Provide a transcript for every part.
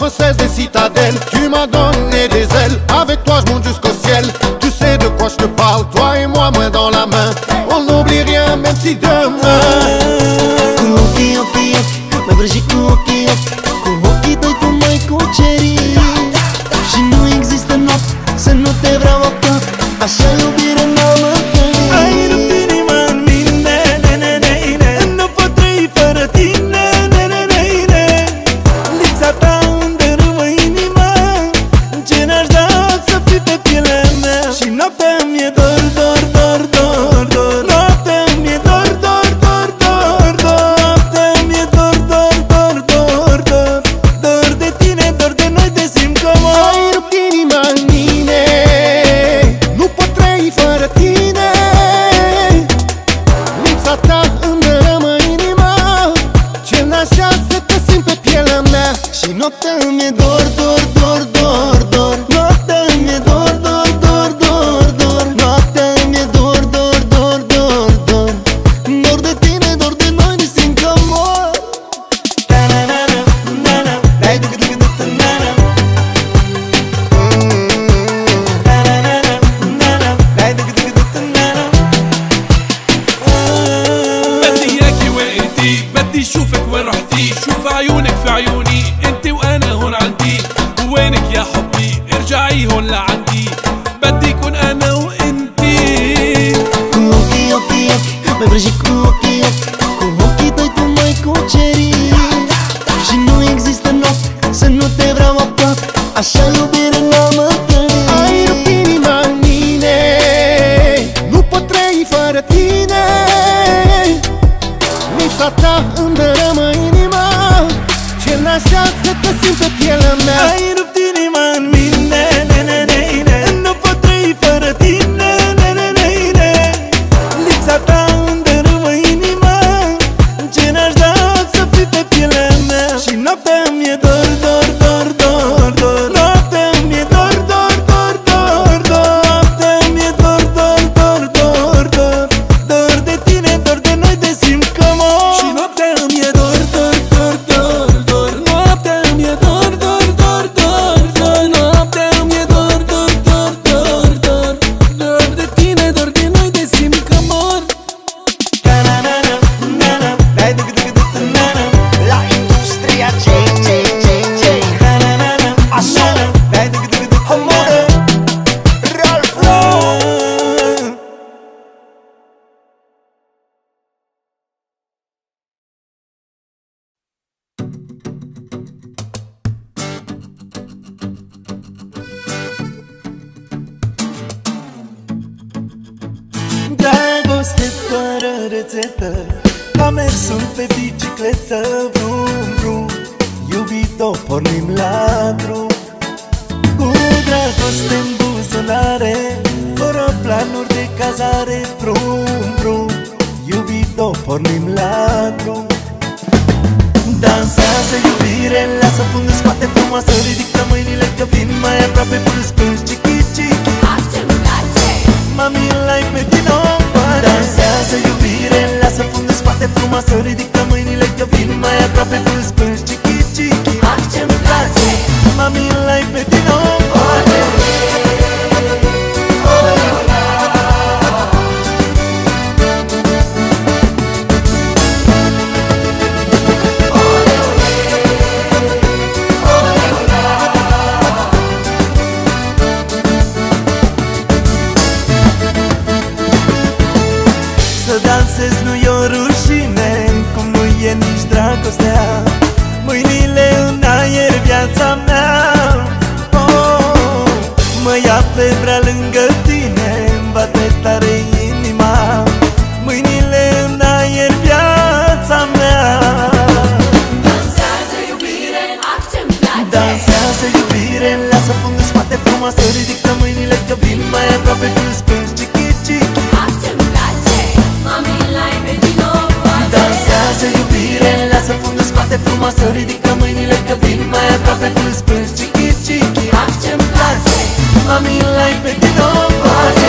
Française des citadelles, tu m'as donné des ailes. Avec toi je monte jusqu'au ciel. Tu sais de quoi je te parle, toi et moi, main dans la main. On n'oublie rien même si demain. Cu ochii, ochii, ochii, mă vrăji cu ochii, ochii. Cu ochii tăi tu m-ai cucerit. Și nu există noapte să nu te vreau aproape. Așa iubire n-am întâlnit. Ai rupt inima în mine, ne-ne-ne-ne. Nu pot trăi fără tine, ne-ne-ne-ne. Lipsa ta îmi dărâmă inima. Ce n-aș da să fii pe pielea mea. Și noaptea mi-e dor, dor, dor, dor, dor. Noaptea mi-e dor, dor, dor, dor, dor. Noaptea mi-e dor, dor, dor, dor, dor. Dor de tine, dor de noi, te simt comod. Ai rupt inima în mine. Nu pot trăi fără tine. Lipsa ta îmi dărâmă inima. Ce n-așa să te simt pe pielea mea. Și noaptea mi-e dor, dor, dor, dor, dor. Noaptea mi-e dor, dor, dor, dor, dor. Noaptea mi-e dor, dor, dor, dor, dor. Dor de tine, dor de noi, ne simt că mor. Ta-na-na-na, na-na. Dai duc-duc-duc-na-na. Ta-na-na-na, na-na. Dai duc-duc-duc-na-na. بدي اياكي وانتي، بدي اشوفك وين رحتي. شوف عيونك في عيوني، انتي وانا هون عندي. وينك يا حبي، ارجعي هون لعندي. بدي كون انا وانتي. Cu ochii, ochii, ochii, mă vrăji cu ochii, ochii. Cu ochii tăi tu m-ai cucerit. Și nu există noapte să nu te vreau aproape. Așa iubire n-am întâlnit. Ai rupt inima în mine. Nu pot trăi fără tine. Lipsa ta îmi dărâmă inima. Ce n-așa să te simt pe pielea mea. Ai rupt inima în mine, ne-ne-ne-ne. Nu pot trăi fără tine, ne-ne-ne-ne. Lipsa ta îmi dărâmă inima. Ce n-aș da să fii pe pielea mea. Și noaptea mi-e dor, dor, dor, dor, dor. Noaptea mi-e dor, dor, dor, dor, dor. Noaptea mi-e dor, dor, dor, dor, dor. Dor de tine, dor de noi, te simt comod. Și noaptea mi-e dor, dor, dor, dor, dor. Noaptea mi-e dor, dor, dor, dor, dor. Noaptea mi-e dor, dor, dor, dor, dor. Dor de tine, dor de noi, te simt comod. Ta-na-na-na, na-na. Dai duc-duc-duc-na-na. La industria J, J, J, J. Ta-na-na-na, Așa. na-na. Dai duc-duc-duc-na-na. Real flow. Dragoste fără rețetă. Am mers pe bicicletă. Vrum, vrum. Iubito, pornim la drum. Cu dragoste în buzunare, fără planuri de cazare. Vrum, vrum. Iubito, pornim la drum. Dansează iubire, lasă fundul în spate frumoasă. Ridică mâinile că vin mai aproape. Plâns, plâns, chichi, chichi. Mami, l-ai pe tine o pare. Dansează iubire, lasă fundul în spate frumoasă. Ridică mâinile că vin mai aproape. Plâns, plâns, chichi, chichi. Ce-mi place. Mami, l-ai pe tine o pare. Să dansezi nu-i o rușine, cum nu e nici dragostea. Mâinile în aer, viața mea. Oh, mă ia pe vrea lângă tine, îmi bate tare inima. Mâinile în aer, viața mea. Dansează iubire, ce-mi place. Dansează iubire, lasă fundul în spate frumoasă. Ridică mâinile că vin mai aproape. Plâns, plâns, chichi, chichi. Ce-mi place. Mami, l-ai pe tine o poate. Dansează iubire, lasă fundul în spate frumoasă. Ridică mâinile că vin mai aproape. Plâns, plâns, chichi, chichi. Ce-mi place. Mami, l-ai pe tine o poate.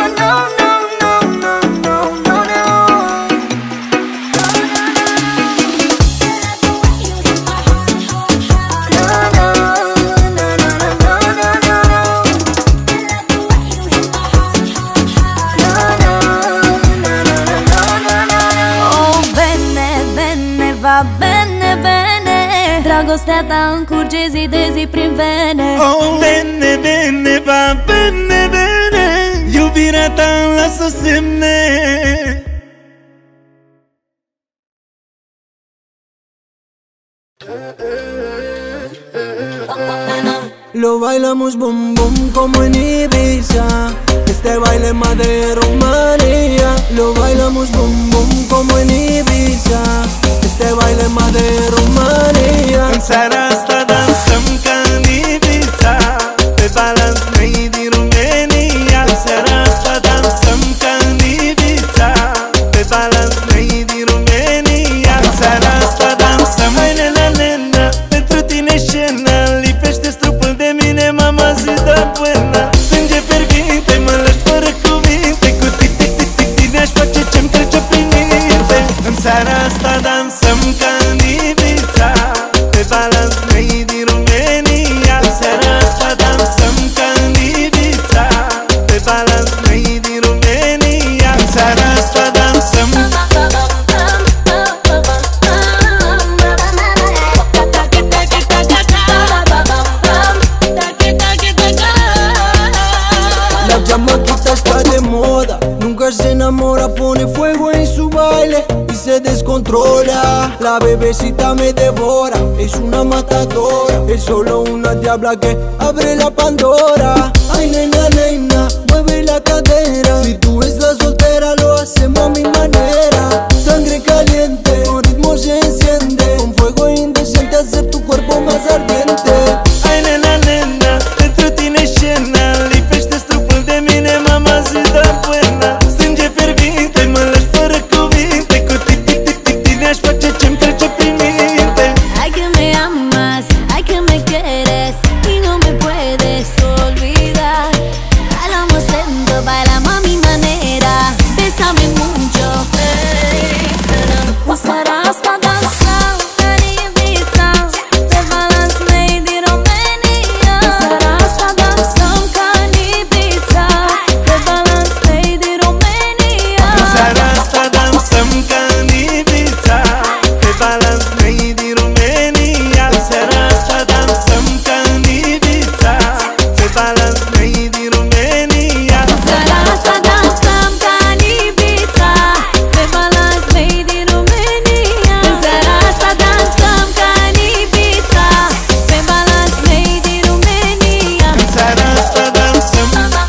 Dragostea ta încurge zi de zi prin vene. Oh, bene, bene, va bene, bene, iubirea ta îmi lasă semne. Lo bailamos bum bum como en Ibiza. Este baile más de Rumanía. Lo bailamos bum bum como en Ibiza. Este baile más de Rumanía. În seara asta dansăm ca în Ibiza, pe balans made din România. În seara asta dansăm ca în Ibiza, pe balans made din România. În seara asta dansăm, hai nena, nena, pentru tine scena. Lipește-ți trupul de mine, mamacita buena. Sânge fierbinte, mă lași fără cuvinte. Cu tic-tic-tic-tic tine-aș face ce-mi trece prin minte. În seara asta dansăm ca în Ibiza, pe balans made din România. În seara asta dansăm ca în Ibiza, pe balans made din România. În seara asta dansăm. La chamaquita está de moda, nunca se enamora, pone fuego en su baile y se descontrola. La bebecita me devora, es una matadora, es solo una diabla que abre la Pandora. Ay nena, nena, mueve la cadera, si tú estás soltera lo hacemos a mi manera. Sangre caliente, con ritmo se enciende, con fuego indecente hacer tu cuerpo más ardiente. Hai nena, nena, pentru tine scena. Lipește-ți trupul de mine, mamacita buena. Sânge fierbinte, mă lași fără cuvinte. Cu tic-tic-tic-tic tine-aș face ce-mi trece prin minte. Ay que me amas, ay que me quieres y no me puedes olvidar. Bailamos lento, bailamos a mi manera, bésame mucho. În seara asta dansăm ca în Ibiza, pe balans made din România. În seara asta dansăm ca în Ibiza, pe balans made din România. În seara asta dansăm ca în Ibiza, pe balans made din România. În seara asta dansăm ca în Ibiza, pe balans made din România. În seara asta dansăm ca în Ibiza, pe balans made din România. În seara asta dansăm ca în Ibiza, pe balans made din România. În seara asta dansăm.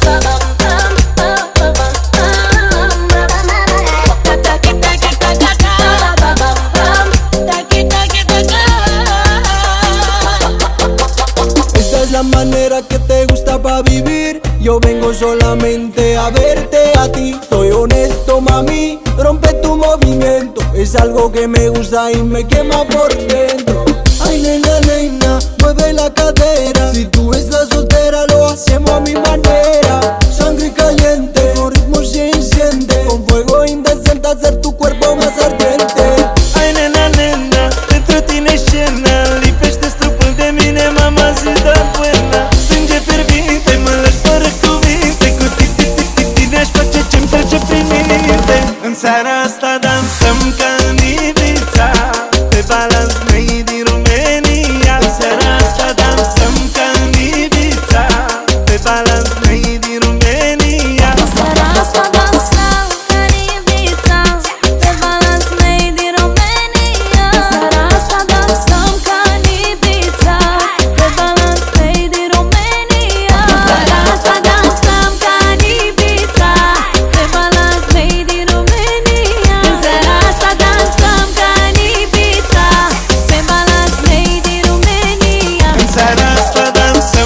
Esta es la manera que te gusta pa' vivir. Yo vengo solamente a verte a ti. Soy honesto, mami, rompe tu movimiento. Es algo que me gusta y me quema por dentro. Ay, nena, nena, mueve la cadera. Si tú estás soltera, lo hacemos a mi manera. Sangre caliente, con ritmo se enciende. Con fuego indecente hacer tu cuerpo más ardiente. Hai nena, nena, pentru tine scena. Lipește-ți trupul de mine, mamacita buena. Sânge fierbinte, mă lași fără cuvinte. Cu tic-tic-tic-tic tine-aș face ce-mi trece prin minte. În seara asta dansăm ca în Ibiza, pe balans made din România. În seara asta dansăm ca în Ibiza, pe balans made din România. În seara asta dansăm ca în Ibiza, pe balans made din România. În seara asta dansăm ca în Ibiza, pe balans made din România. În seara asta dansăm ca în Ibiza, pe balans made din România. În seara asta dansăm ca în Ibiza, pe balans made din România. În seara asta dansăm.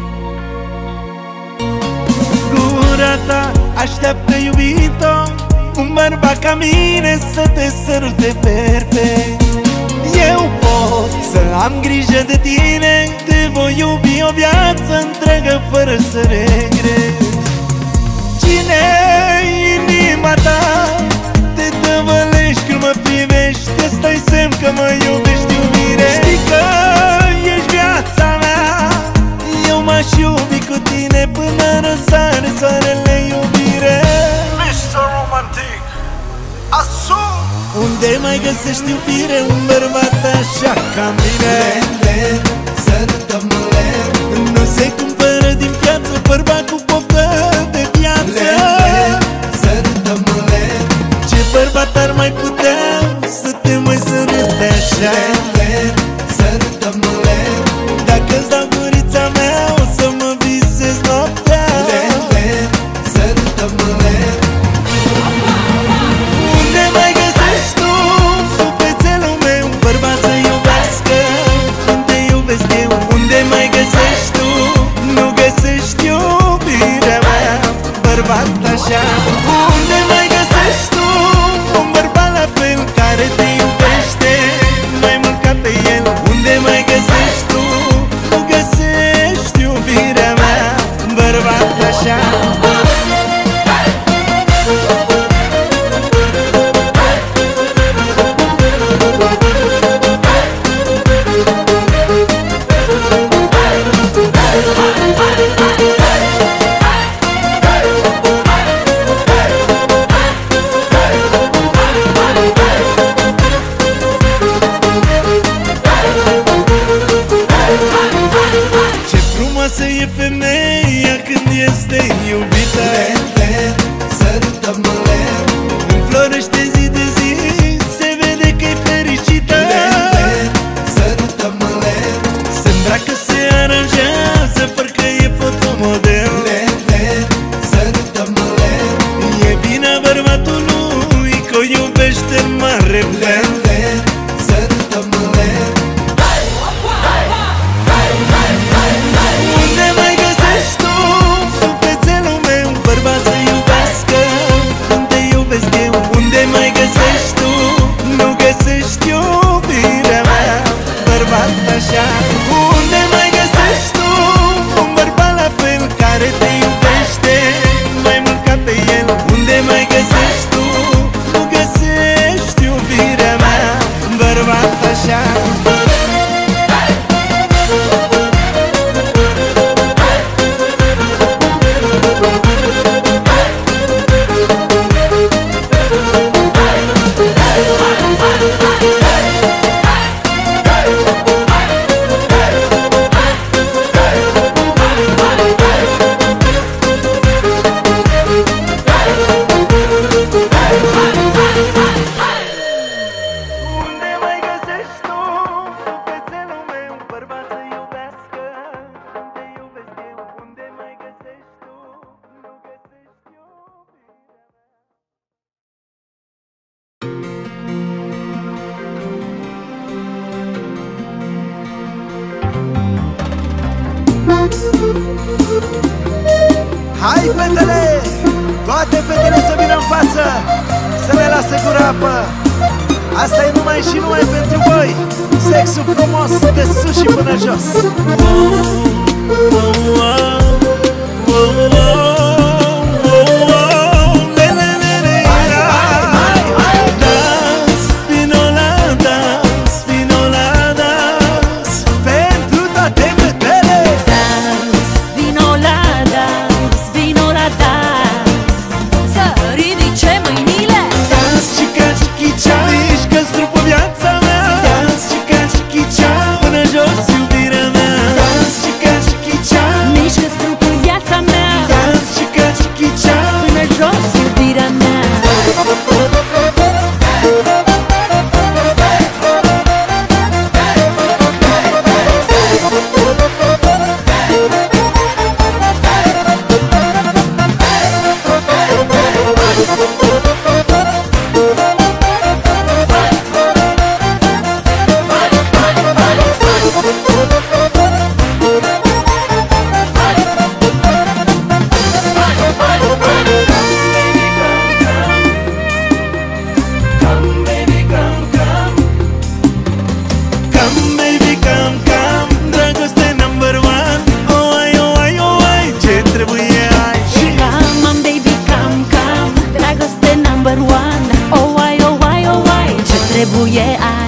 Gura ta așteaptă iubito, un bărbat ca mine să te sărute perfect. Eu pot să am grijă de tine, te voi iubi o viață întreagă fără să regret. Cine-i inima ta? Te tăvălești când mă privești, ăsta-i semn că mă iubești, iubire. Știi că ești viața mea, eu m-aș iubi cu tine până răsare soarele, iubire. Mr. Romantic, asum. Unde mai găsești, iubire, un bărbat așa ca mine? Len, sărută-mă len. Nu se cumpără din piață bărbat cu poftă de viață. Len, sărută-mă len. Ce bărbat ar mai putea să te mai sărute așa? Len, sărută-mă len. Dacă-ți dau gurița mea, o să mă visez noaptea. Len, sărută-mă len. Unde mai găsești tu sufletelul meu, bărbat să iubească cum te iubesc eu? Unde mai găsești tu, nu găsești iubirea mea, bărbat așa? Unde mai găsești tu un bărbat la fel care te iubește mai mult ca pe el? Unde mai găsești tu, nu găsești iubirea mea, bărbat așa? Ce frumoasă e femeia când este iubită. Len, sărută-mă len. Înflorește zi de zi, se vede că-i fericită. Len, sărută-mă len. Se îmbracă, se aranjează, parcă e fotomodel. Len, sărută-mă len. E bine bărbatului că o iubește în mare fel. Len, sărută-mă len. Unde mai găsești tu sufletelul meu, bărbat să iubească cum te iubesc eu? Unde mai găsești tu, nu găsești iubirea mea, bărbat așa? Unde mai găsești tu un bărbat la fel care te iubește mai mult ca pe el? Unde mai găsești tu, nu găsești iubirea mea, bărbat așa? Unde mai găsești tu sufletelul meu, bărbat să iubească cum te iubesc eu? Unde mai găsești tu, nu găsești iubirea mea? Hai fetele, toate fetele să vină în față, să ne lasă gura apă. Asta e numai și numai pentru voi, sexul frumos de sus și până jos. Dans, vino la dans, vino la dans. Pentru toate fetele, Dans, vino la dans, vino la dans. Să ridice mâinile. Dans, chica, chichicea, mișcă-ți trupul, viața mea. Dans, chica, chichicea, până jos, iubirea mea. Dans, chica, chichicea, Mișcă-ți trupul, viața mea. dans, trebuie ai.